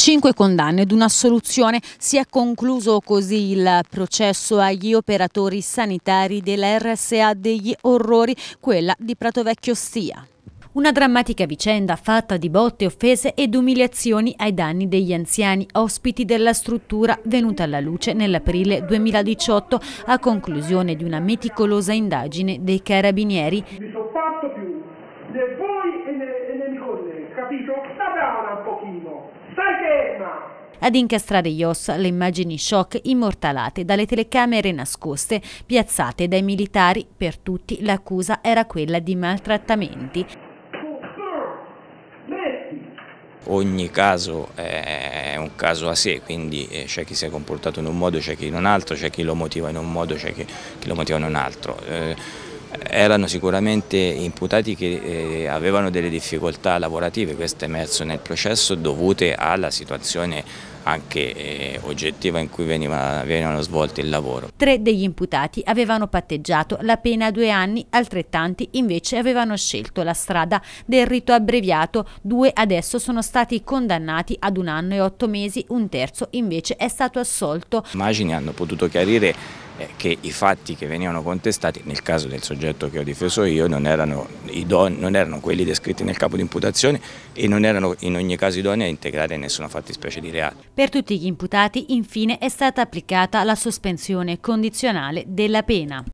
5 condanne ed un'assoluzione. Si è concluso così il processo agli operatori sanitari della RSA degli Orrori, quella di Pratovecchio Stia. Una drammatica vicenda fatta di botte, offese ed umiliazioni ai danni degli anziani ospiti della struttura, venuta alla luce nell'aprile 2018 a conclusione di una meticolosa indagine dei carabinieri. Mi sono fatto più né voi né mi colleghi, capito? Sta brava un pochino, stai ferma! Ad incastrare gli ossa le immagini shock immortalate dalle telecamere nascoste piazzate dai militari. Per tutti l'accusa era quella di maltrattamenti. Ogni caso è un caso a sé, quindi c'è chi si è comportato in un modo, c'è chi in un altro, c'è chi lo motiva in un modo, c'è chi lo motiva in un altro. Erano sicuramente imputati che avevano delle difficoltà lavorative, questo è emerso nel processo, dovute alla situazione anche oggettiva in cui venivano svolti il lavoro. 3 degli imputati avevano patteggiato la pena a 2 anni, altrettanti invece avevano scelto la strada del rito abbreviato. 2 adesso sono stati condannati ad 1 anno e 8 mesi, un terzo invece è stato assolto. Immagini hanno potuto chiarire che i fatti che venivano contestati, nel caso del soggetto che ho difeso io, non erano quelli descritti nel capo di imputazione e non erano in ogni caso idonei a integrare nessuna fattispecie di reato. Per tutti gli imputati, infine, è stata applicata la sospensione condizionale della pena.